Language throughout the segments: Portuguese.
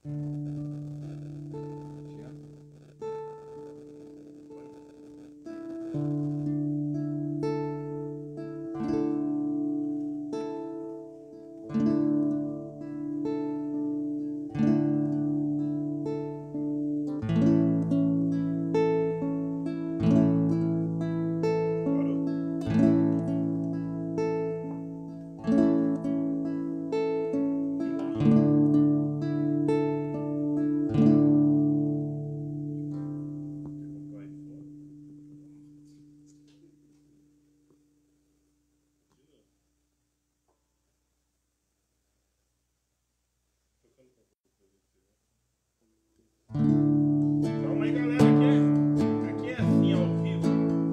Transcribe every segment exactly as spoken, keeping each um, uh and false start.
Calma aí, galera, aqui é, aqui é assim, ao vivo.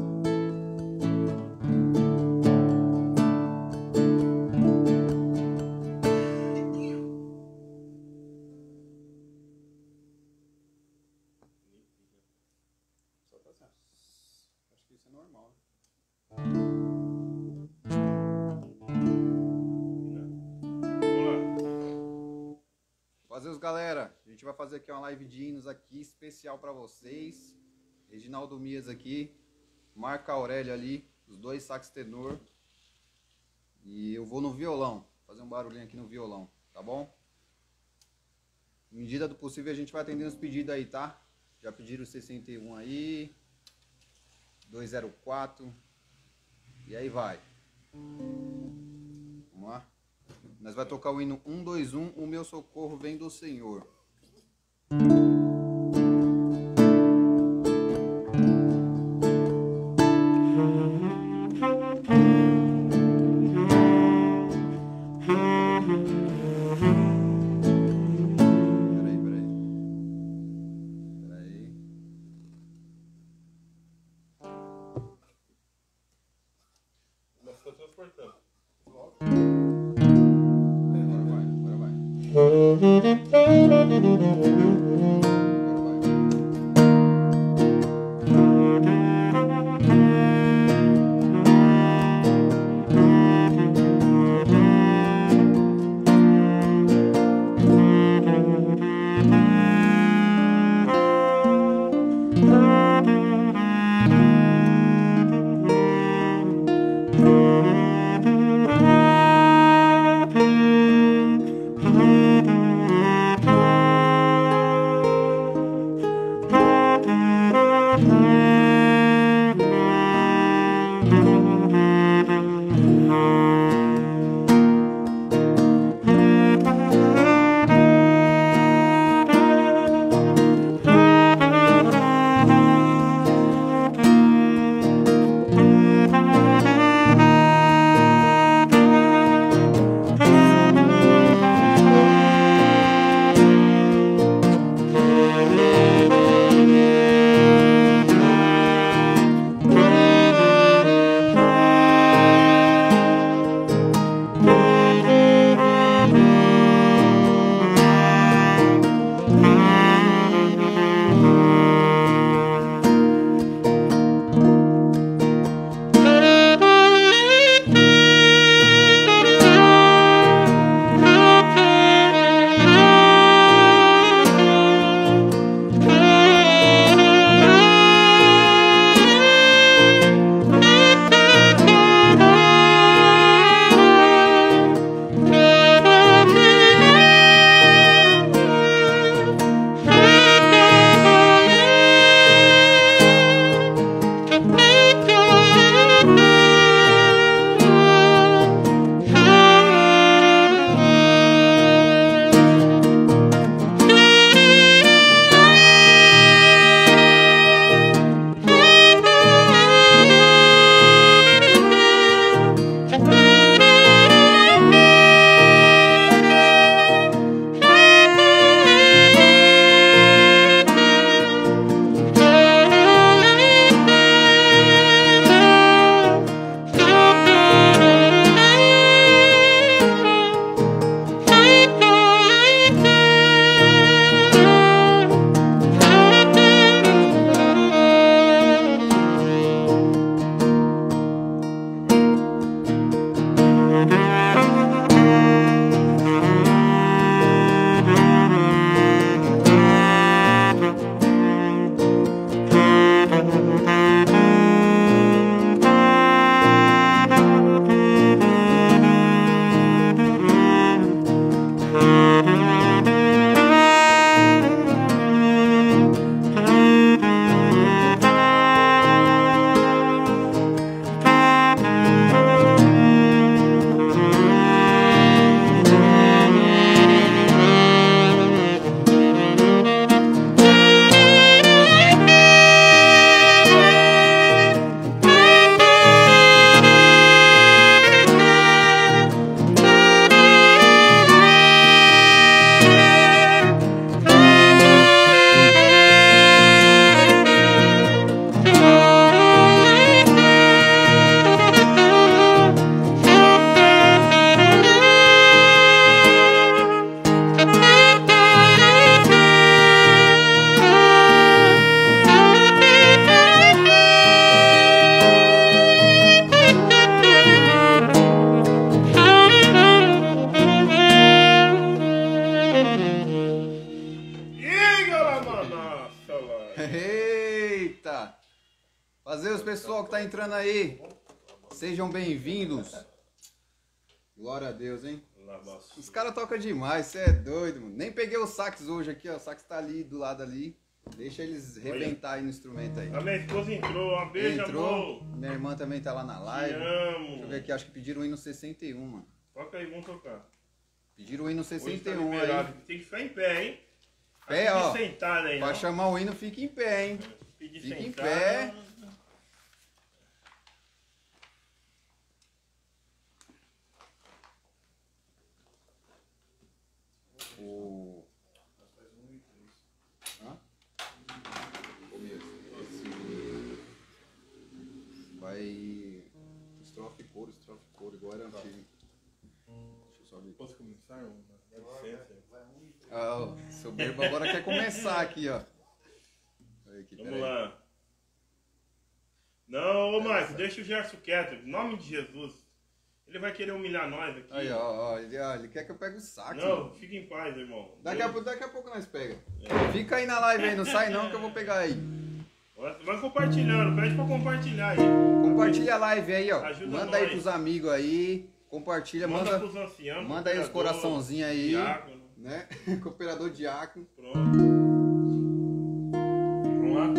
Só tá assim, ó. Acho que isso é normal. Fazer os galera, a gente vai fazer aqui uma live de hinos aqui, especial pra vocês. Reginaldo Mias aqui, Marco Aurélio ali, os dois sax tenor. E eu vou no violão, fazer um barulhinho aqui no violão, tá bom? À medida do possível a gente vai atendendo os pedidos aí, tá? Já pediram o sessenta e um aí, duzentos e quatro, e aí vai. Vamos lá? Nós vai tocar o hino um, dois, um, o meu socorro vem do Senhor. Peraí, peraí. Peraí. Mas tá transportando. Agora vai, agora vai. Fazer os pessoal que tá entrando aí. Sejam bem-vindos. Glória a Deus, hein? Os caras tocam demais, você é doido, mano. Nem peguei o sax hoje aqui, ó. O sax tá ali, do lado ali. Deixa eles rebentar aí no instrumento aí. A minha esposa entrou, uma beijo, Entrou. amor. Minha irmã também tá lá na live. Te amo. Deixa eu ver aqui, acho que pediram o hino sessenta e um, mano. Toca aí, vamos tocar. Pediram o hino Hoje sessenta tá e um liberado. aí. Tem que ficar em pé, hein? Pé, Aqui ó. Sentado aí, Pra não. chamar o hino, fica em pé, hein? Pedir Fica em sentado. pé. O... Hã? Começo. Esse... Vai... Estrofe, coro, estrofe, coro, igual era antigo. Deixa eu só ver. Posso começar? Dá licença. Ah, o seu Berbo agora quer começar aqui, ó. Olha aqui, Vamos peraí. lá. Não, ô Márcio, deixa o Gerson quieto. Em nome de Jesus. Ele vai querer humilhar nós aqui. Aí, ó, ó, ele, ó, ele quer que eu pegue o saco. Não, mano. fica em paz, irmão. Daqui a, pouco- daqui a pouco nós pega. Fica aí na live aí, não sai não que eu vou pegar aí. Vai compartilhando, pede pra compartilhar aí. Compartilha a live aí, ó. Ajuda Manda aí nós. pros amigos aí. Compartilha, Manda manda, pros anciãos. manda aí os cooperador, coraçãozinhos aí. diácono. Né? Cooperador diácono. Pronto. Vamos lá.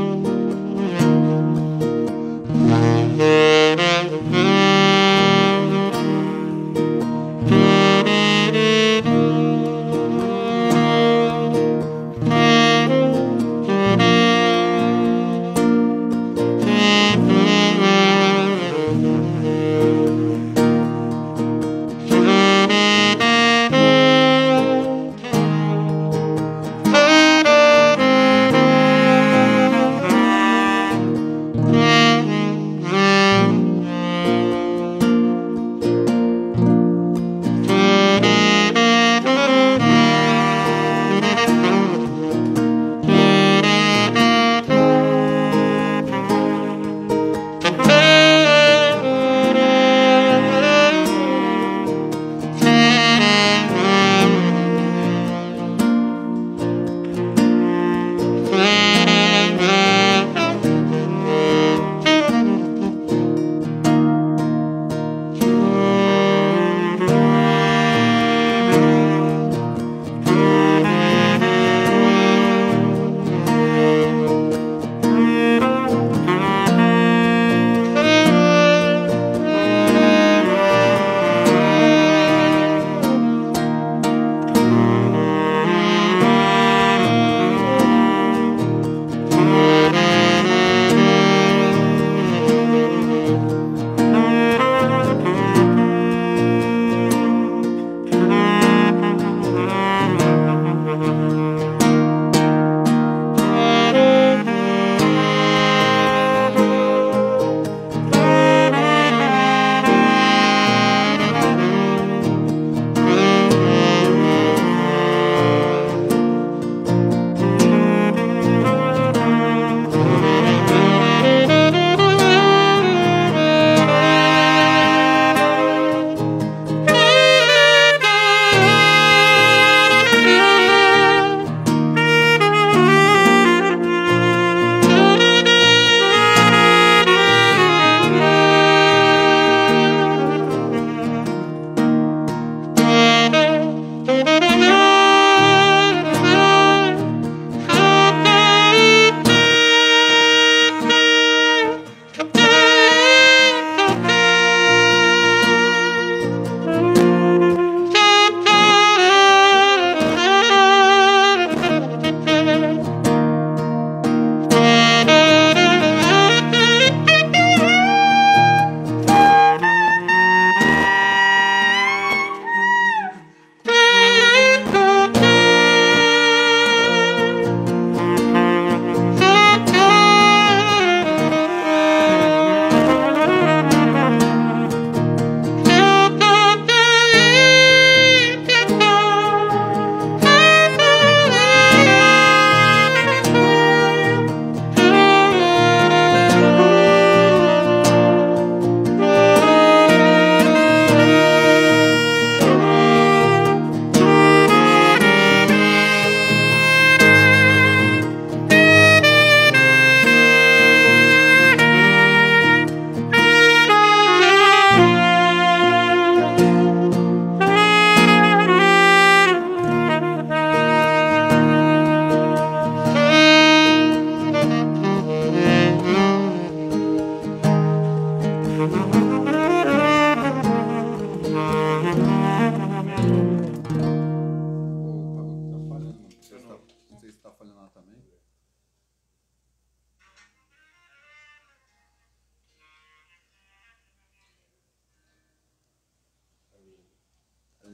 Thank you.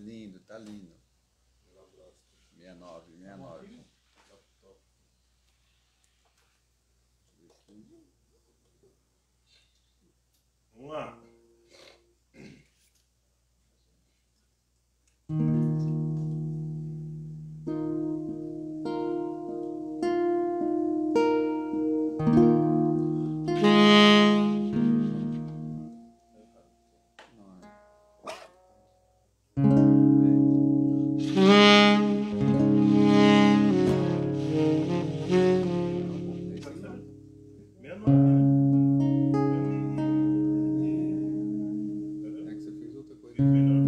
lindo, tá lindo. sessenta e nove, sessenta e nove. Vamos lá. É que você fez outra coisa. Fiz menor.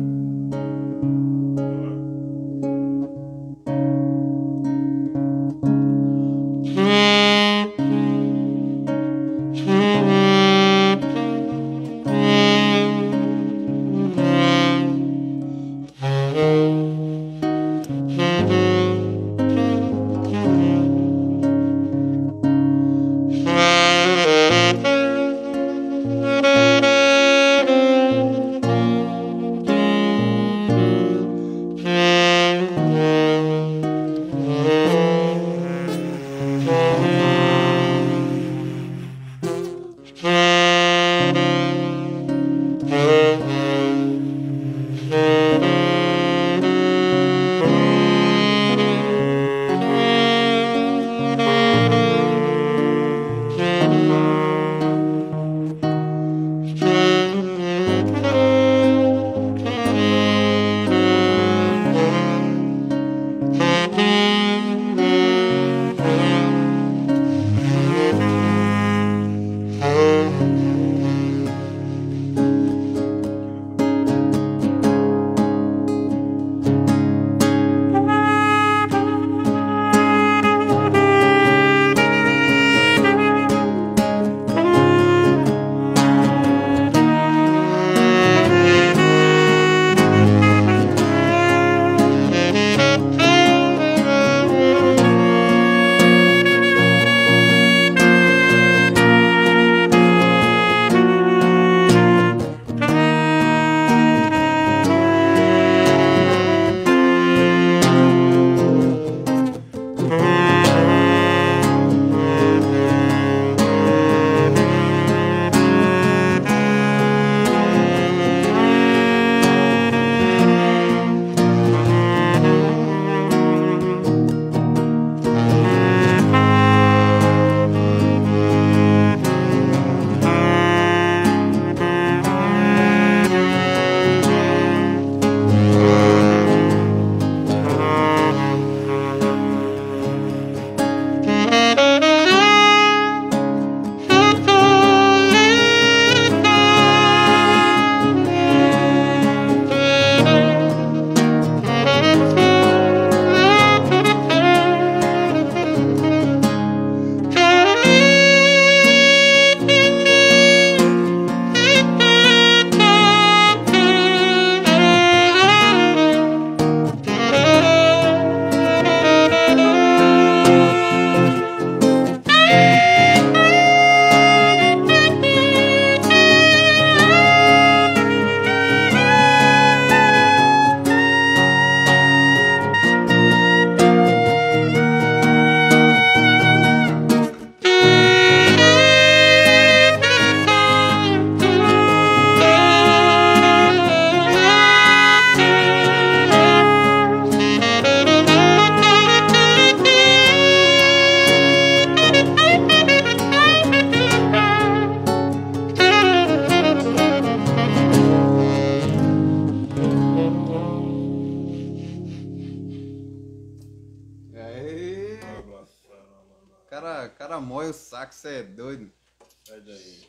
Cara, cara mói o saco, você é doido. Sai daí. Deixa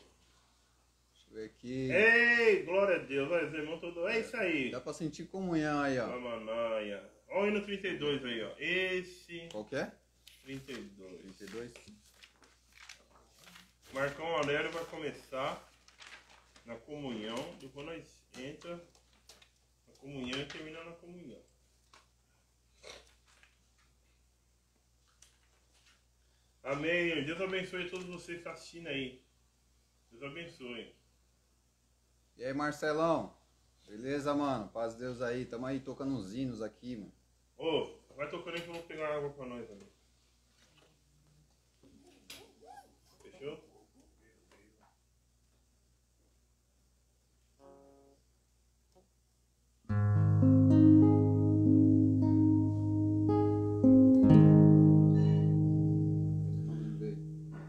eu ver aqui. Ei, glória a Deus, olha, os irmãos todos. É isso aí. Dá pra sentir comunhão aí, ó. Mamanaia. Olha o hino trinta e dois aí, ó. Esse. Qual que é? trinta e dois. trinta e dois. Marcão Aurélio vai começar na comunhão. Depois nós entra na comunhão e termina na comunhão. Amém. Deus abençoe todos vocês que estão assistindo aí. Deus abençoe. E aí, Marcelão? Beleza, mano? Paz de Deus aí. Tamo aí tocando uns hinos aqui, mano. Ô, vai tocando aí que eu vou pegar água pra nós também. Fechou? Vamos ver.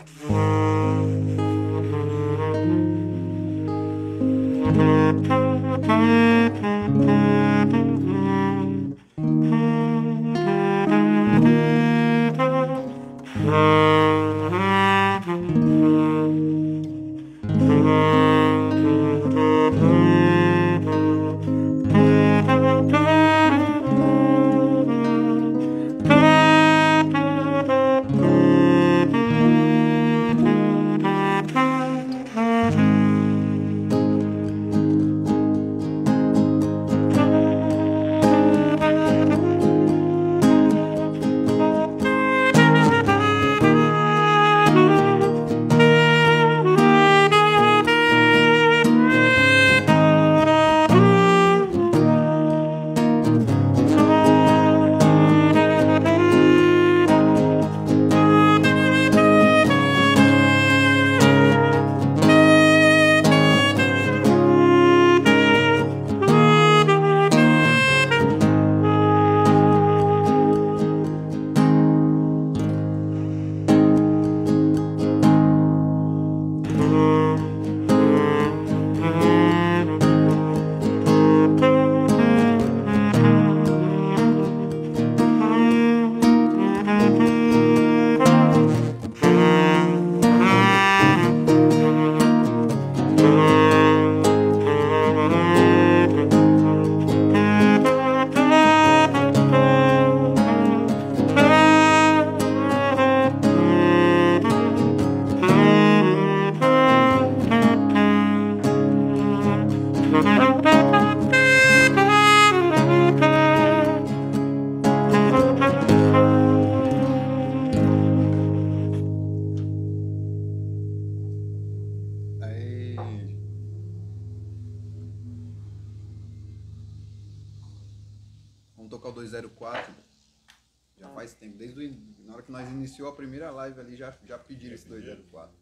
Aí. Vamos tocar o duzentos e quatro. Já faz tempo, desde o, in- na hora que nós iniciou a primeira live ali, já, já pediram esse duzentos e quatro.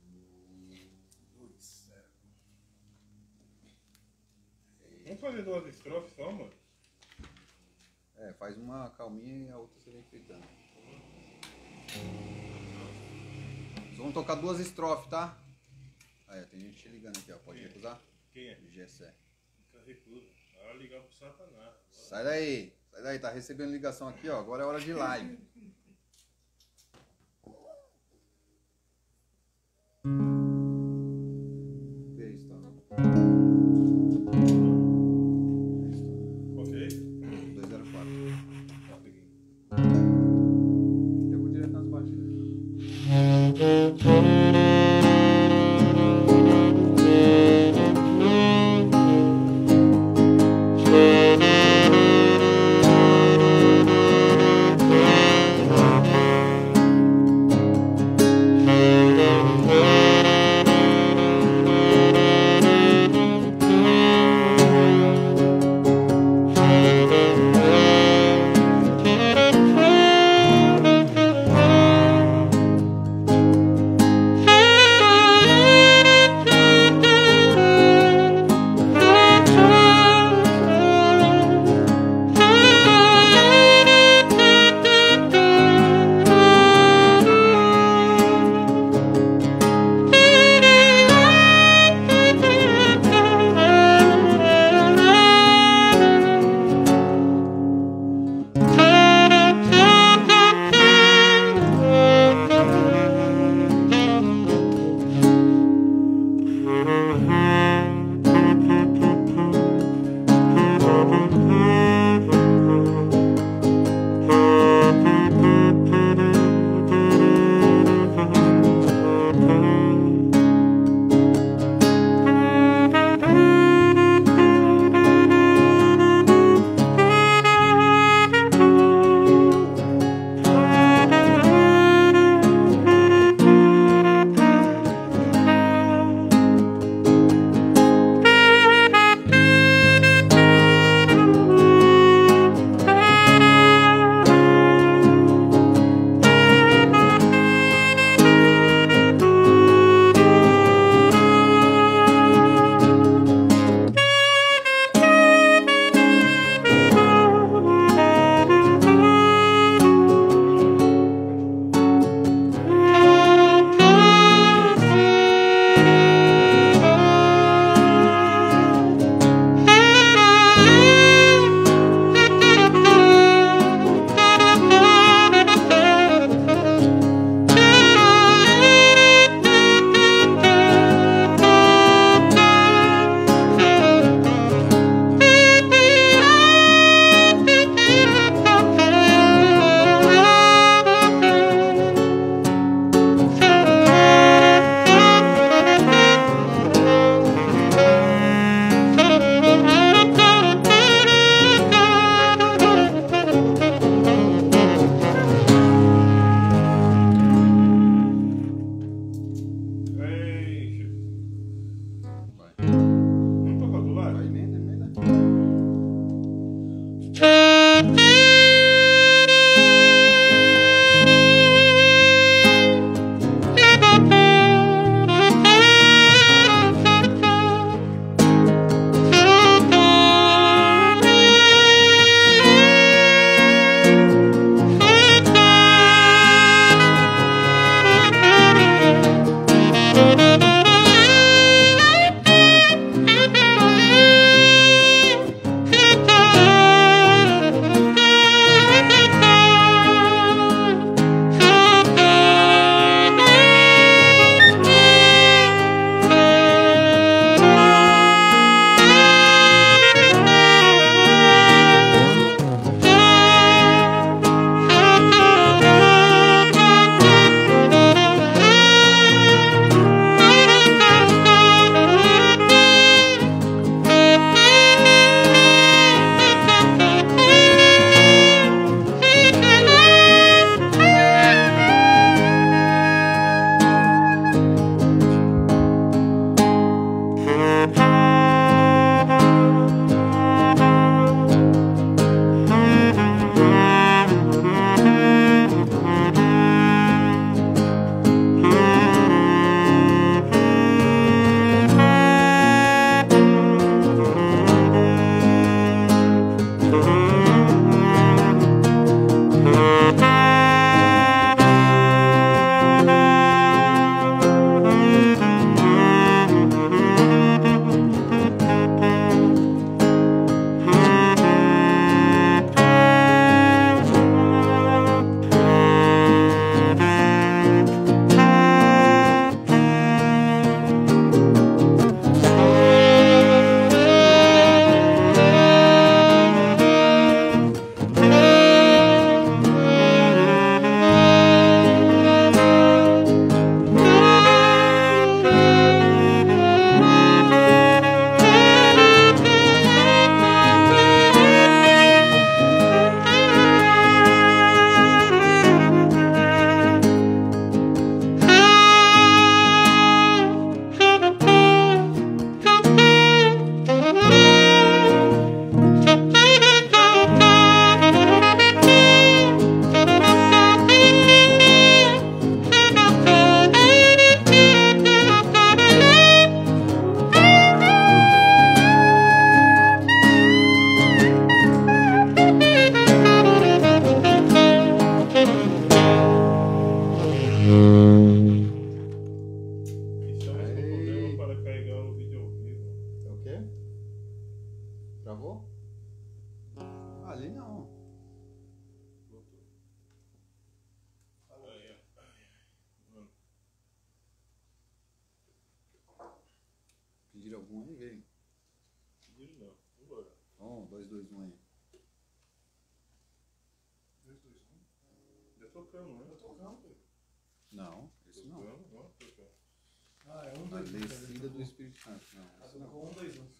Vamos fazer duas estrofes só, mano? É, faz uma calminha e a outra você vem fritando. Só vamos tocar duas estrofes, tá? Aí, tem gente te ligando aqui, ó. Pode Quem é? recusar? Quem é? Gessé. Fica recuso. Vai ligar pro Satanás. Sai daí, sai daí, tá recebendo ligação aqui, ó. Agora é hora de live. Que é isso, tá? Ok? duzentos e quatro. Tá, peguei. Eu vou direto nas batidas. Thank you. Travou? Ali não. Voltou. Aí, ó. Mano. Pediram algum aí, veio? Pediram não. Vambora. Um, dois, dois, um aí. dois, dois, um. Já tocamos, né? Eu tô tocando, pô. Não, esse não. Tocamos, ó, tocamos. Ah, é um, A dois, um. descida do Espírito Santo. Não, Ah, esse você não. tocou um, dois, um.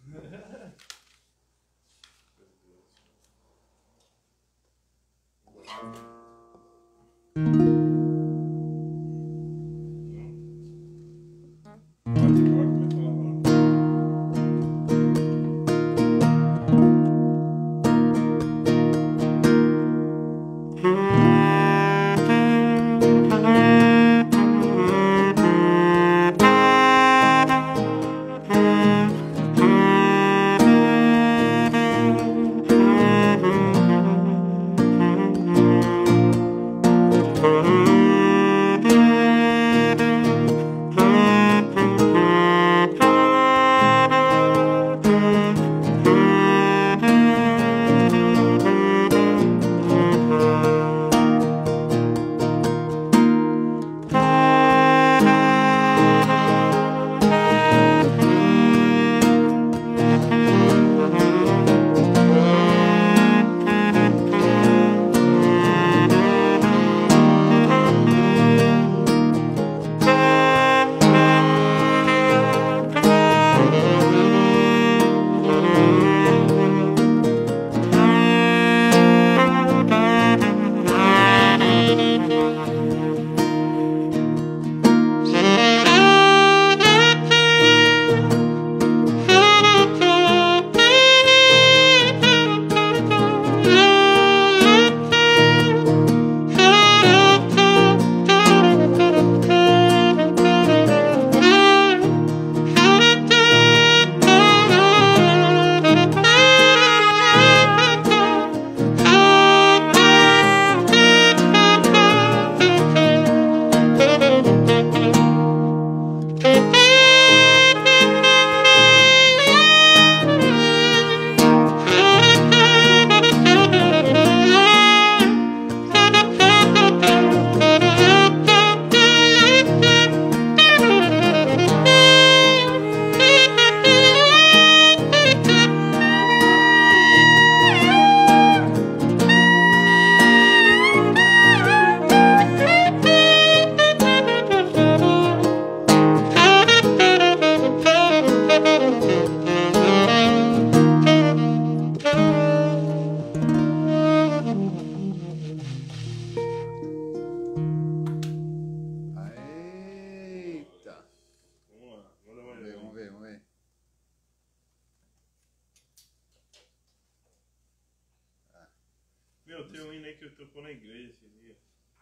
Meu, tem um hino aí que eu tocou na igreja esse dia.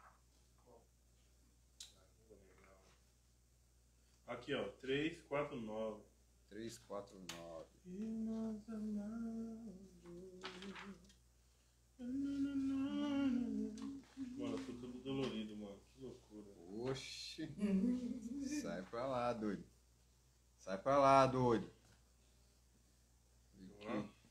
Aqui, ó, três, quatro, nove. três, quatro, nove. E nós amamos. Mano, eu tô todo dolorido, mano. Que loucura. Oxi. Sai pra lá, doido. Sai pra lá, doido. Vamos lá.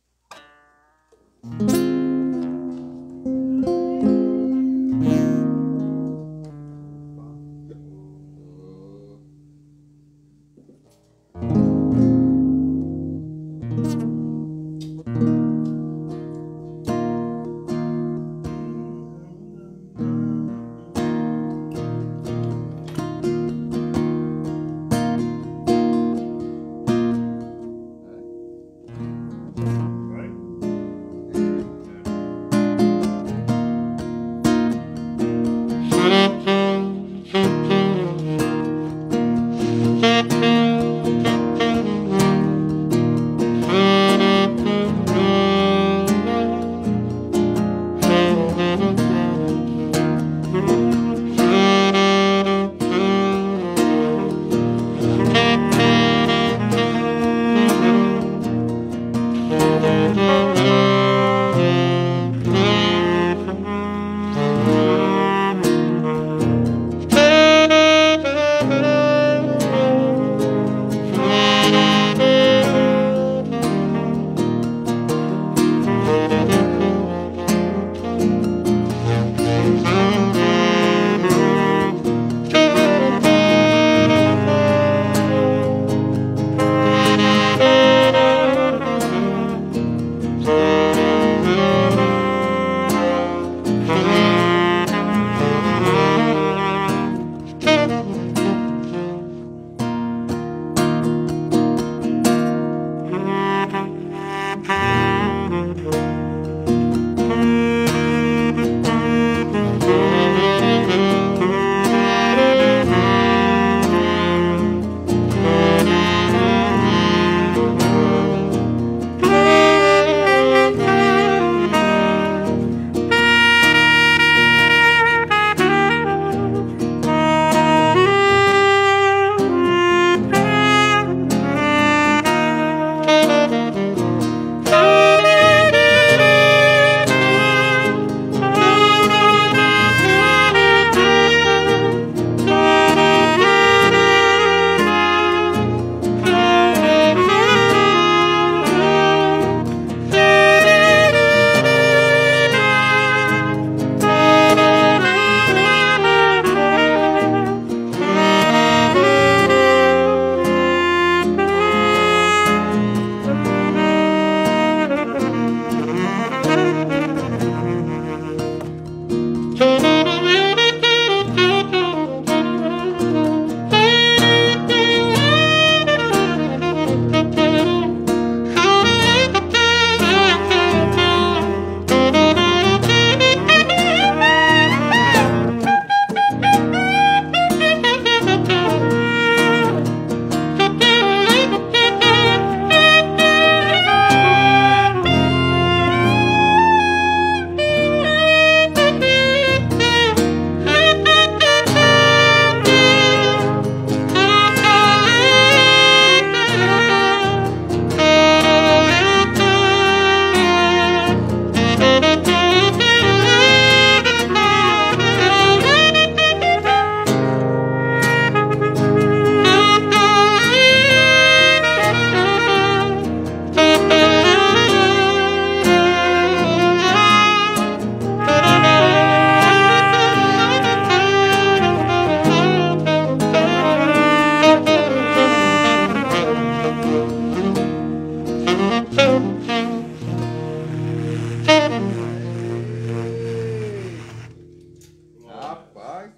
Rapaz,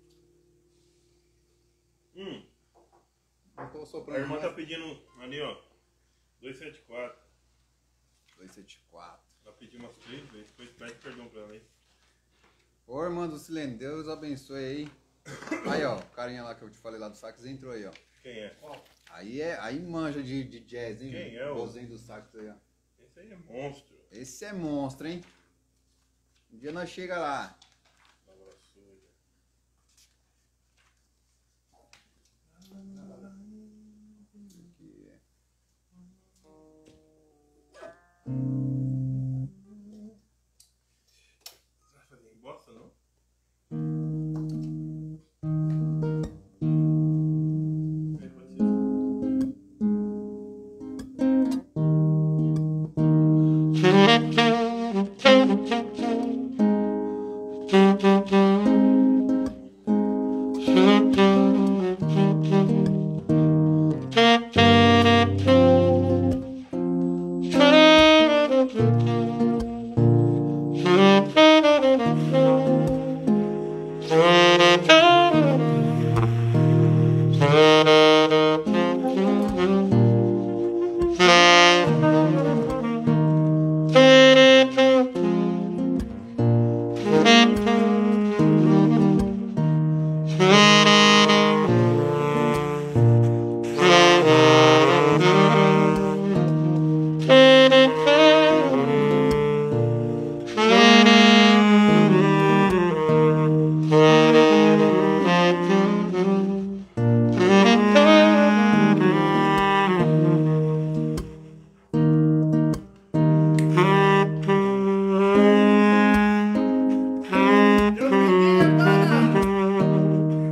Hum, não tô a soprando irmã mais. tá pedindo ali, ó. duzentos e setenta e quatro. dois sete quatro. Ela pediu umas três vezes. Depois pede perdão pra ela aí. Ô, irmã do Silêncio, Deus abençoe aí. Aí, ó, o carinha lá que eu te falei lá do sax entrou aí, ó. Quem é? Aí, é, aí manja de, de jazz, hein? Quem é o- Vozinho do sax aí, ó. Esse aí é monstro. Esse é monstro, hein? Um dia nós chega lá. Palavra suja. Aqui é. Você vai fazer em bosta, não? É, pode ser. Deus me livre, para!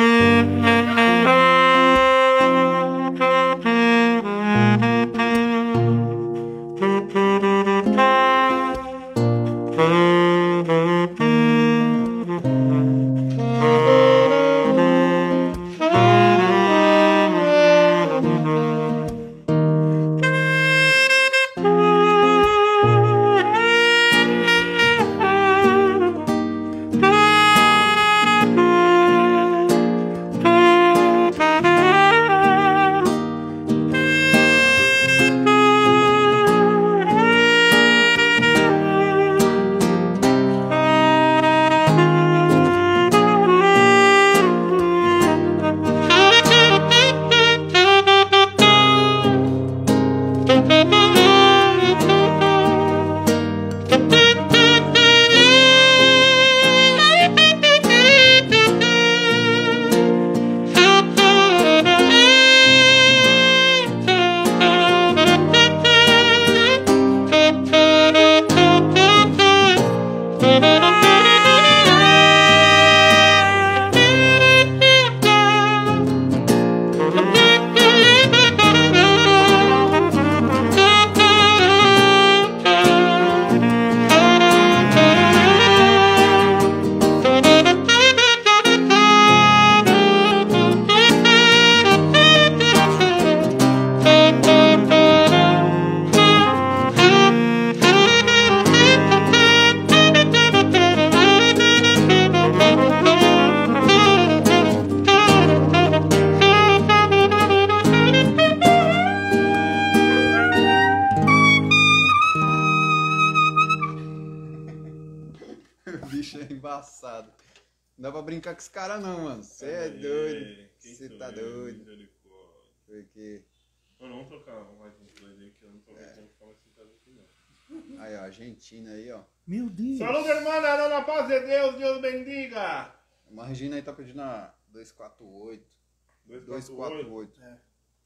O bicho é embaçado. Não dá pra brincar com esse cara não, mano. Você é Ei, doido. quem Você sou tá eu? doido. Misericórdia. Porque... Mano, vamos tocar mais uns dois aí, que eu não tô aguentando ficar mais sentado aqui, não. Aí, ó, Argentina aí, ó. Meu Deus. Salud, hermana, dá na paz de Deus, Deus bendiga! Uma Regina aí tá pedindo a dois quatro oito. dois quatro oito. É.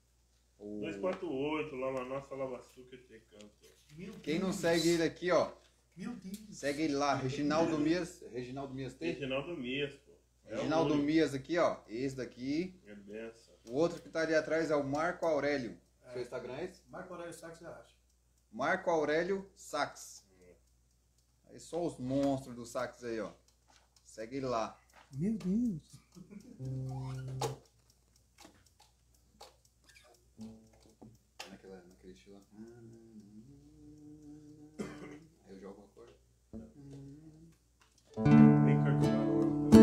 O- dois quatro oito, lá na nossa lava açúcar te canto. Meu Quem não Deus. segue ele aqui, ó. Meu Deus. Segue ele lá, Reginaldo Mias. Reginaldo Mias tem? Reginaldo Mias, pô. É Reginaldo o único. Mias aqui, ó. Esse daqui. É benção. O outro que tá ali atrás é o Marco Aurélio. Seu Instagram é esse? Marco Aurélio Sax, você acha? Marco Aurélio Sax. Aí só os monstros do sax aí, ó. Segue ele lá. Meu Deus. Naquela, naquele gente lá. Aí eu jogo uma cor. Bem cartonado.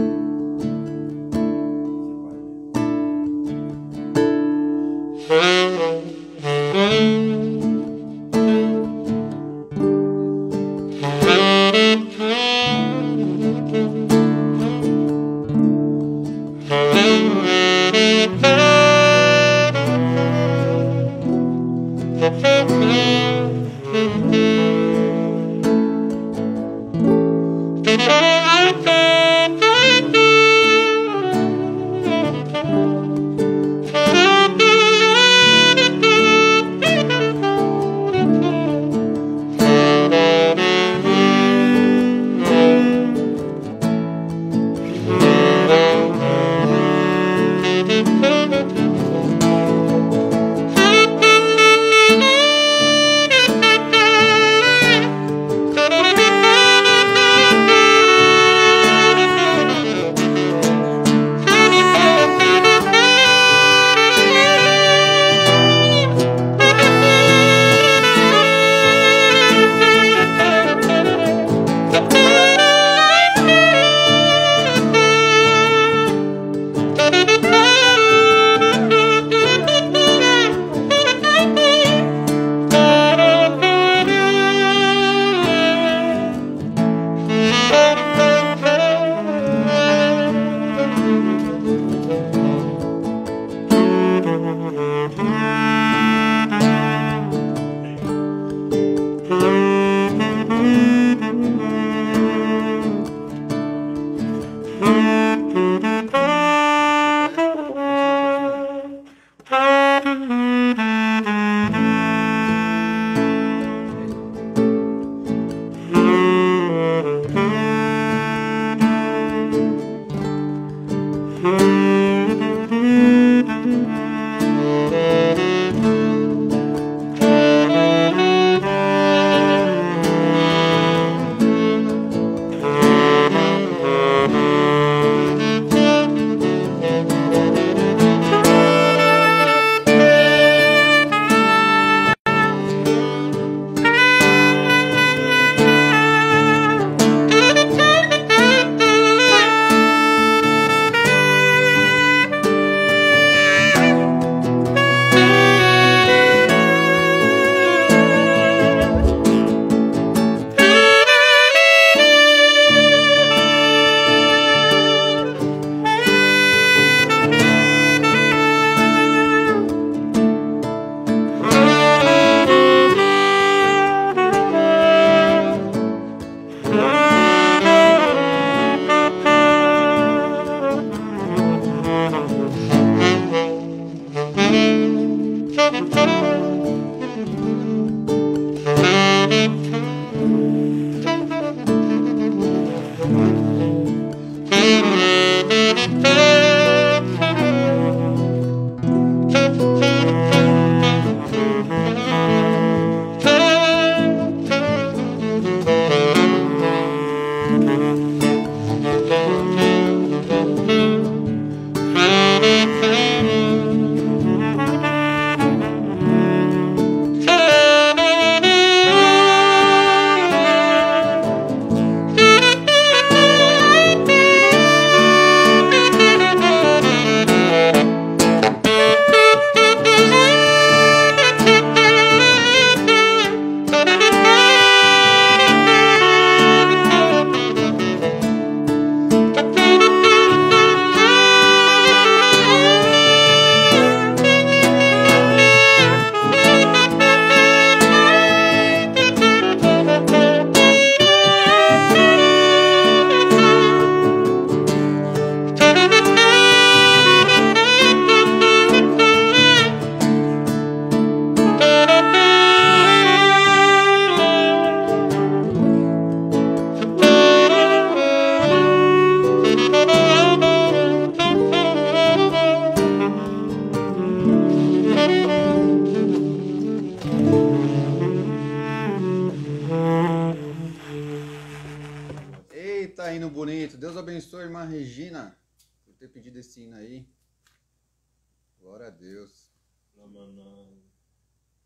Eita, hino bonito. Deus abençoe a irmã Regina por ter pedido esse hino aí. Glória a Deus.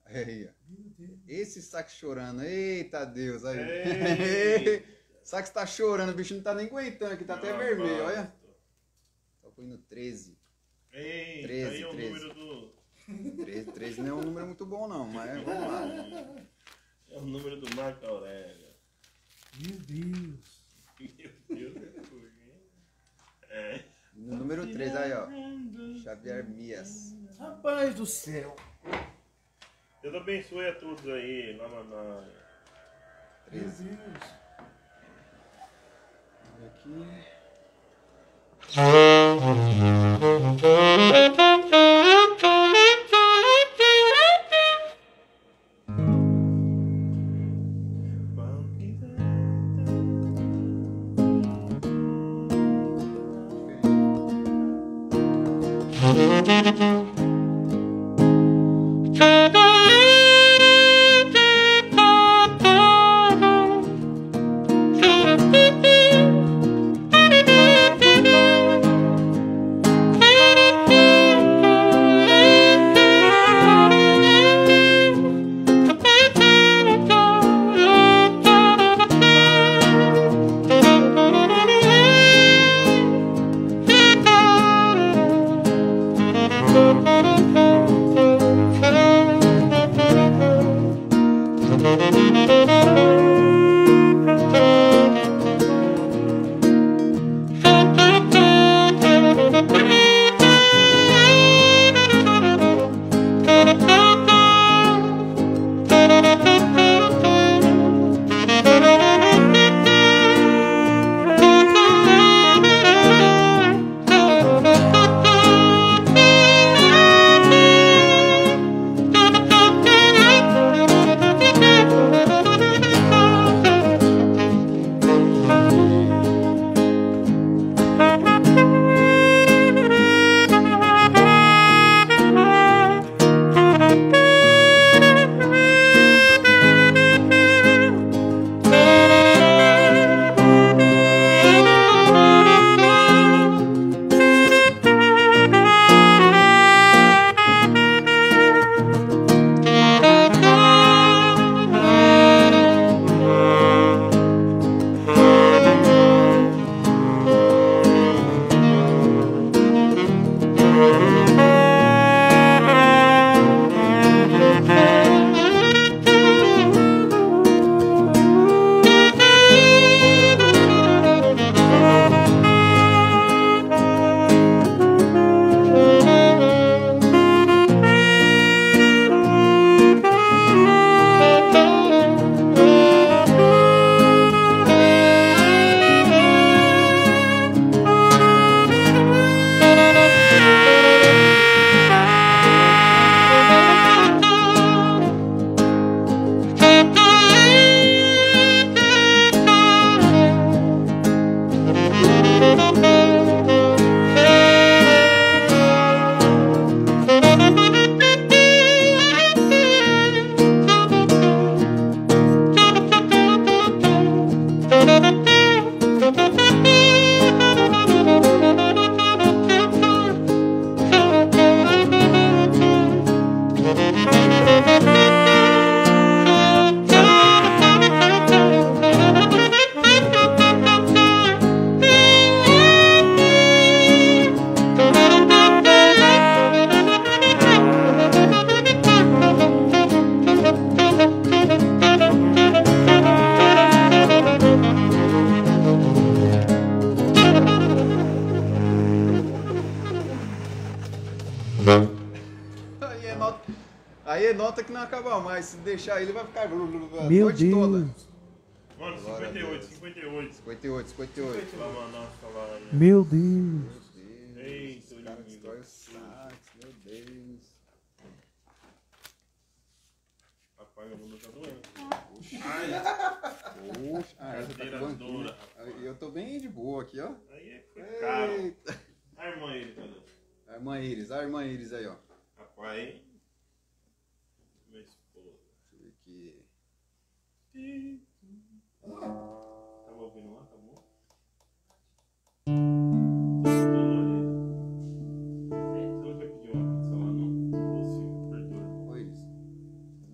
Aí, ó. Meu Deus. Esse sax chorando. Eita Deus. Aí. Ei. Sax tá chorando, o bicho não tá nem aguentando aqui, tá até Ah, vermelho, basta. olha. Tô indo treze. Ei, treze, aí é o treze. número do. treze, treze não é um número muito bom não, mas vamos lá. É o número do Marco Aurélio. Meu Deus. Meu Deus. É. No número treze, aí ó. Xavier Mias. Rapaz do céu. Deus abençoe a todos aí, lá na. na- Meu treze. Deus. Olha aqui. Aí é nota, aí é nota que não acaba mais. Se deixar ele, vai ficar a Meu noite toda. Deus. Mano, Glória a cinquenta e oito, Deus. cinquenta e oito. cinquenta e oito, cinquenta e oito. Lá na nossa lá. né? Meu Deus. Meu Deus, Eita, esse cara inimigo. destrói o sax, meu Deus. Rapaz, meu mundo tá doendo. Poxa, Ai, poxa. Ah, essa tá Cadeira com banquinho. dura, rapaz. Eu tô bem de boa aqui, ó. aí é foi caro. Eita. A irmã ele, cadê? A irmã Iris, a irmã Iris aí, ó. Rapaz. Minha esposa. Deixa eu ver aqui. Tava ouvindo lá? Tá bom? Você não quer pedir uma pizza lá, não? Ou se perdoa? Oi, Iris.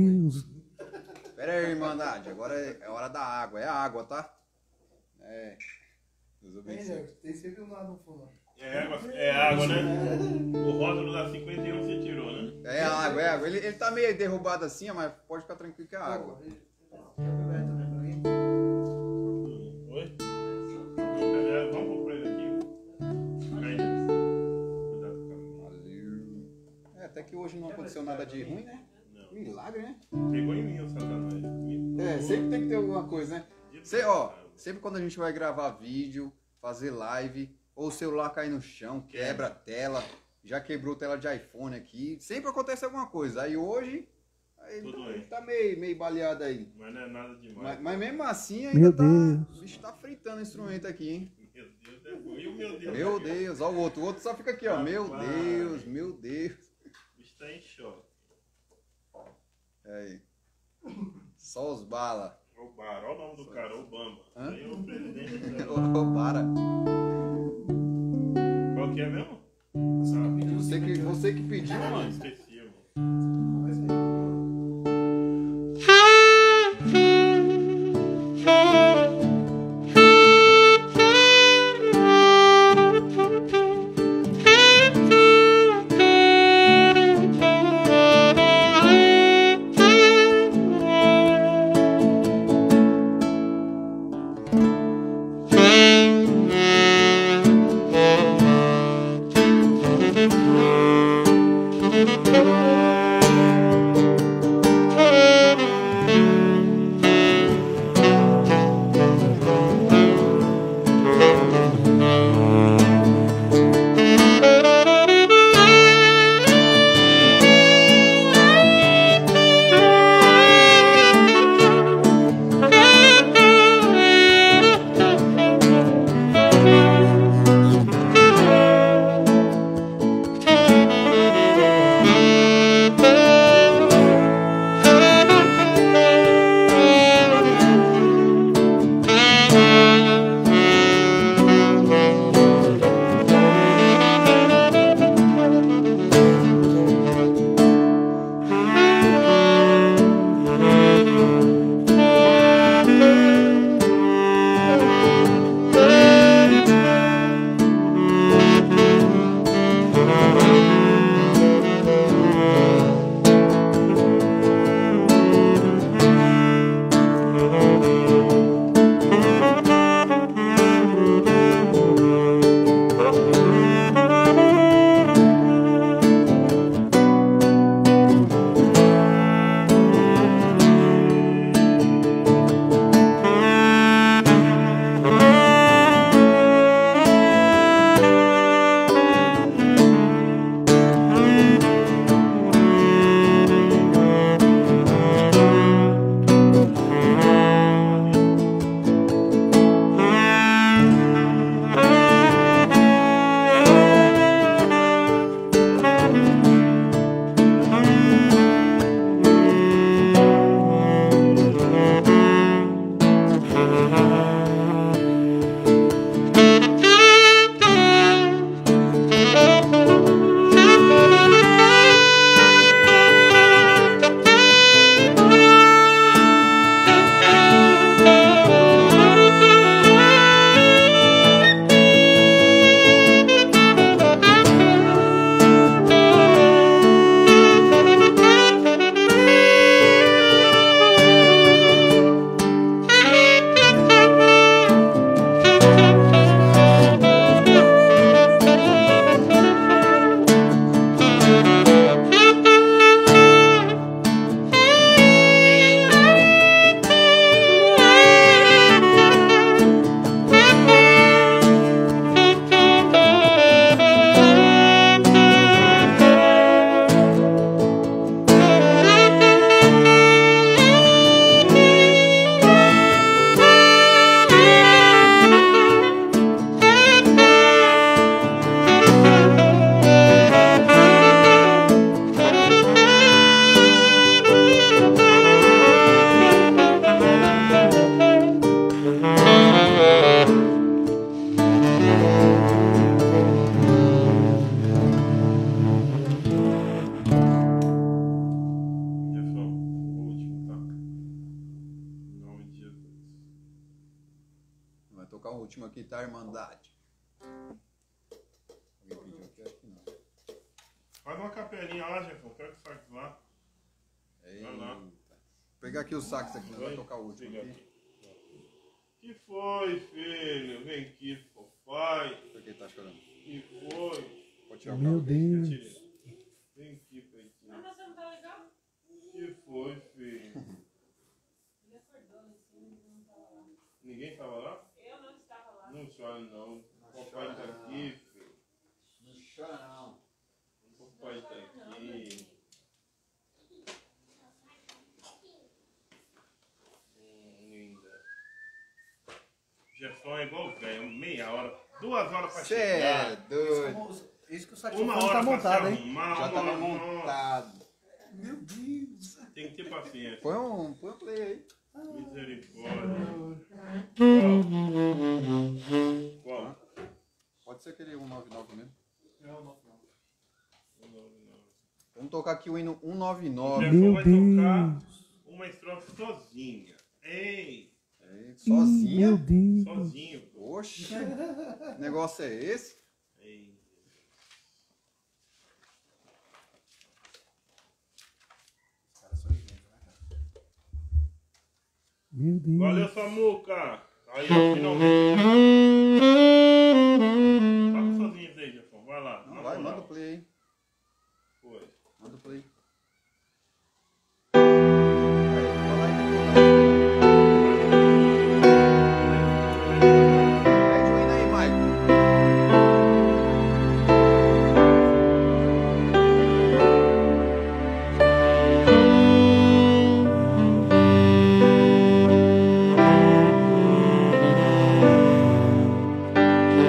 Deus. Pera aí, Irmandade. Agora é hora da água. É a água, tá? É. Deus abençoe. Tem sempre um lado no fundo. É água, é água, né? O rótulo da cinquenta e um você tirou, né? É água, é água. Ele, ele tá meio derrubado assim, mas pode ficar tranquilo que é água. Oi? É, vamos comprar ele aqui. Ainda. Cuidado com o caminho. Valeu. É, até que hoje não aconteceu nada de ruim, né? Não. Milagre, né? Pegou em mim o Satanás. É, sempre tem que ter alguma coisa, né? Cê, ó, sempre quando a gente vai gravar vídeo, fazer live, ou o celular cai no chão, quebra a tela, já quebrou tela de iPhone aqui, sempre acontece alguma coisa. Aí hoje, aí Tudo tá, bem. ele tá meio, meio baleado aí. Mas não é nada demais. Mas, mas mesmo assim ainda Meu tá. Deus. O bicho tá fritando o instrumento aqui, hein? Meu Deus, é bom. E o meu Deus? Meu Deus, ó o outro. O outro só fica aqui, ó. Meu Rapaz. Deus, meu Deus. O bicho tá em choque. Aí. Só os bala. O Bar, olha o nome do cara, Obama. Hã? Aí é o presidente da... Ô, para. Qual que é mesmo? Você que, você que pediu, Ah, mano. esqueci, irmão. Thank you. último aqui, tá, Irmandade? Alguém pediu aqui? Acho que não. Faz uma capelinha lá, Jefão. Pega o sax lá. Eita. lá. Vou pegar aqui o sax aqui, nós Vai, vamos tocar o último pega aqui. Que foi, filho? Vem aqui, papai. Por que ele tá chorando? Que foi? Pode tirar o Meu carro dele. Deus. Tira. Vem aqui, peitinho. Mas você não tá legal? Que foi, filho? Ele acordou em cima e não tava lá. Ninguém tava lá? Eu não estava lá. Não chora não. Não Papai chora tá não. aqui, filho. Não chora não. Papai tá aqui. Hum, linda. Jefão é igual velho, meia hora, duas horas pra Cê é chegar. doido. Isso que o Uma saxofone hora tá pra montado, se hein? arrumar, Já uma tava hora- nossa, montado. Meu Deus. tem que ter paciência. Põe um, põe um play aí. Misericórdia. Qual? Qual? Pode ser aquele cento e noventa e nove mesmo. Não, não, não. Não, não, não. Vamos tocar aqui o hino cento e noventa e O nove. Jefão Meu vai tocar Deus. uma estrofe sozinha. Ei, É, sozinha? Meu Deus. sozinho. pô. Oxe, que negócio é esse? Ei. Meu Deus. Valeu, Samuca. Aí, ó, finalmente. Toca sozinho aí, Jefão. Vai lá. na Vai, moral. manda o play aí. Foi. Manda o play. Aí, fala aí, pede o hino aí, Maicon. Meu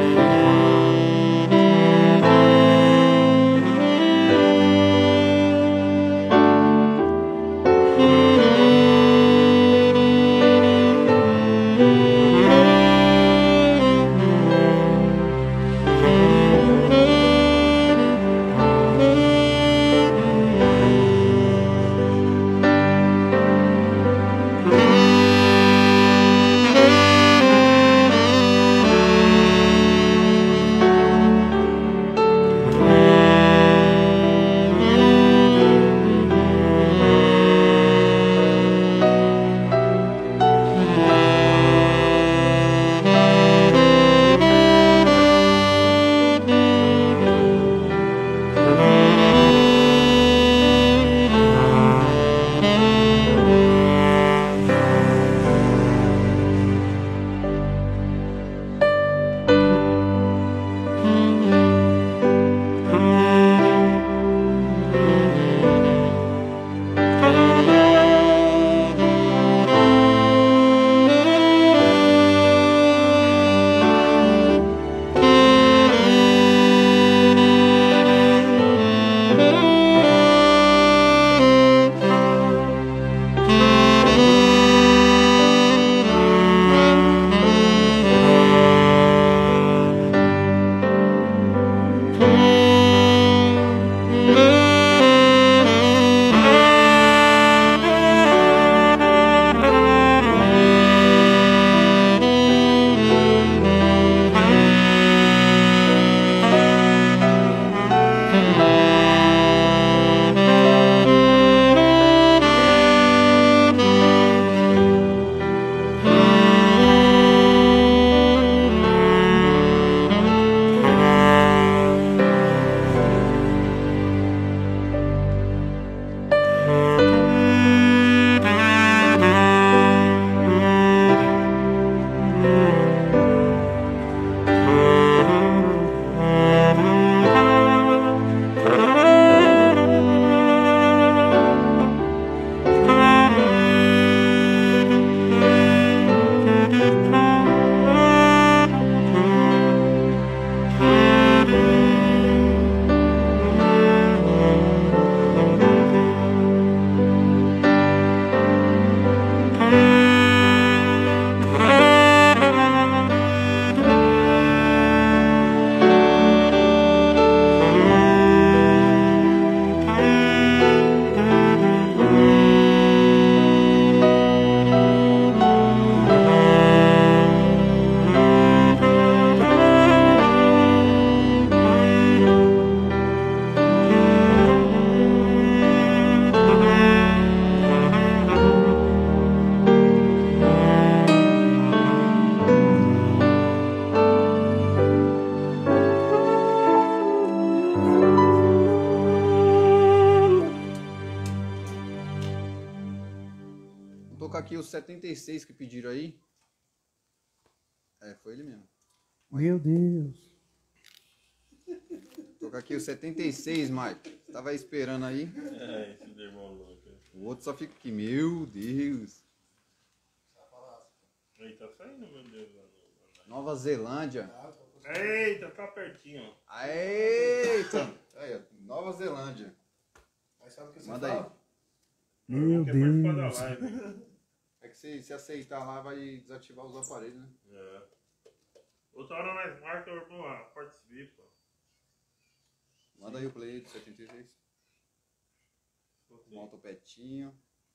tocar aqui os setenta e seis que pediram aí. É, foi ele mesmo. Meu Deus. Tocar aqui os setenta e seis, Mike. Você tava esperando aí. É, esse irmão louco. O outro só fica aqui. Meu Deus. Aí tá saindo, meu Deus. Nova Zelândia. Eita, tá pertinho. Eita. Aí, ó, Nova Zelândia. Aí sabe o que você Manda fala? aí. Meu Quer participar da Deus. live. É que se, se aceitar lá, vai desativar os aparelhos, né? É. Outra hora nós marca o irmão lá, participa. Manda aí o play do setenta e seis. Monta o petinho.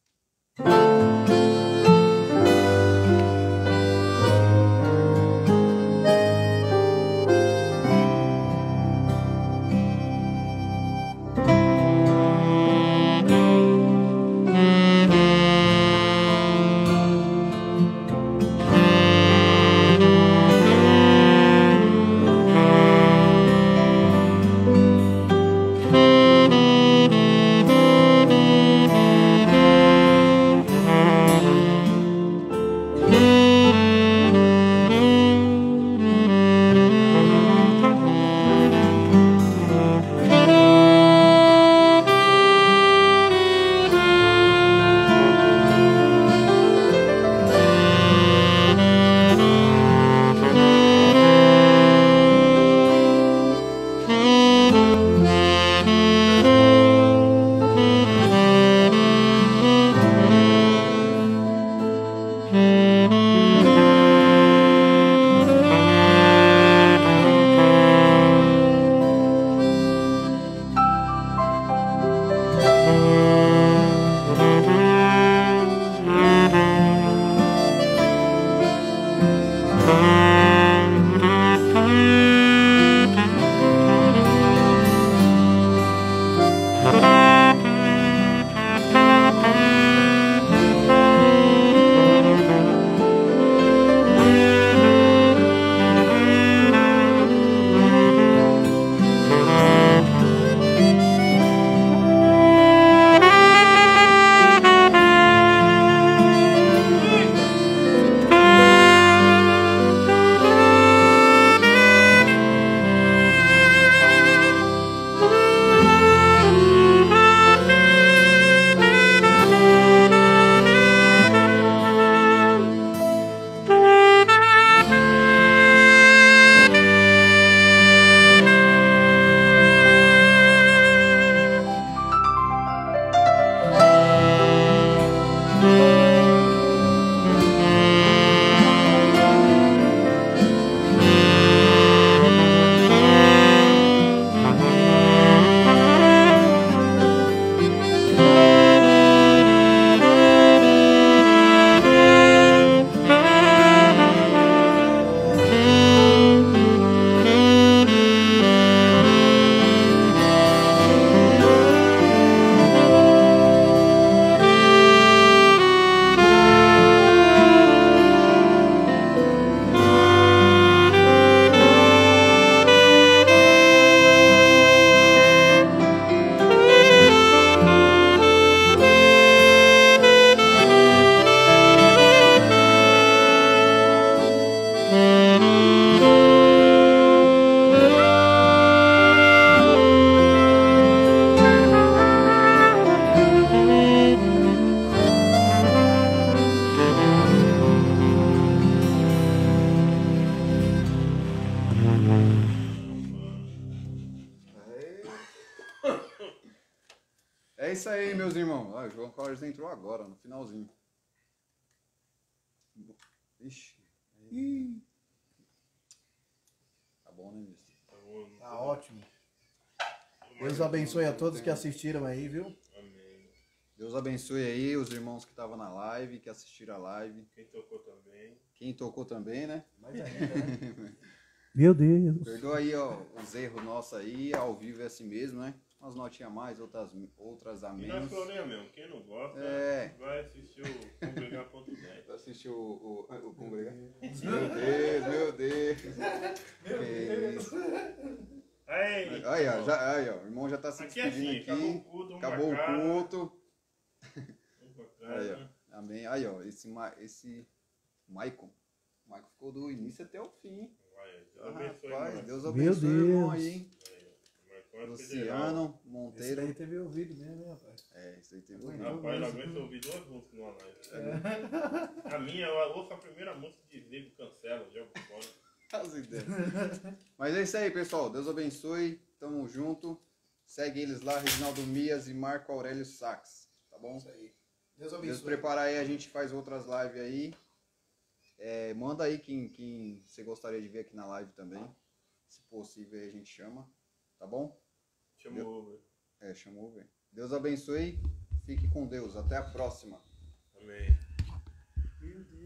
É isso aí, meus irmãos. Ah, o João Collins entrou agora, no finalzinho. Ixi. Ih. Tá bom, né, mister? Tá bom. Tá ótimo. Deus abençoe a todos que assistiram aí, viu? Amém. Deus abençoe aí os irmãos que estavam na live, que assistiram a live. Quem tocou também. Quem tocou também, né? Mais ainda, né? Meu Deus. Perdoa aí, ó, os erros nossos aí, ao vivo é assim mesmo, né? Umas notinhas a mais, outras, outras a E nós menos. falamos mesmo, quem não gosta, É. vai assistir o congregar ponto net. Assistiu o, o, o congregar? Meu Deus, meu Deus. Que isso. Aí, Aí, ó, já, aí, ó, o irmão já tá se aqui é despedindo assim, acabou o aqui. culto, um Acabou o pra casa, culto. um pra casa. Aí, ó. Amém. Aí, ó, esse, Ma- esse Maicon. O Maicon ficou do início até o fim. Vai, Deus Ah, abençoe, rapaz, mano. Deus Meu abençoe o irmão Deus. aí, hein? Marcão é federal. Luciano Esse Monteiro. daí teve ouvido mesmo, hein, rapaz? É, isso aí teve Rapaz, ouvido. Rapaz, eu aguento ouvir duas músicas numa live. A minha, eu ouço a primeira música de desligo, cancela, jogo fora. As ideias. Mas é isso aí, pessoal. Deus abençoe. Tamo junto. Segue eles lá, Reginaldo Mias e Marco Aurélio Sachs. Tá bom? Isso aí. Deus Deus abençoe. preparar aí, a gente faz outras lives aí. É, manda aí quem, quem você gostaria de ver aqui na live também. Se possível aí a gente chama. Tá bom? Chamou, velho. É, chamou, velho. Deus abençoe. Fique com Deus. Até a próxima. Amém.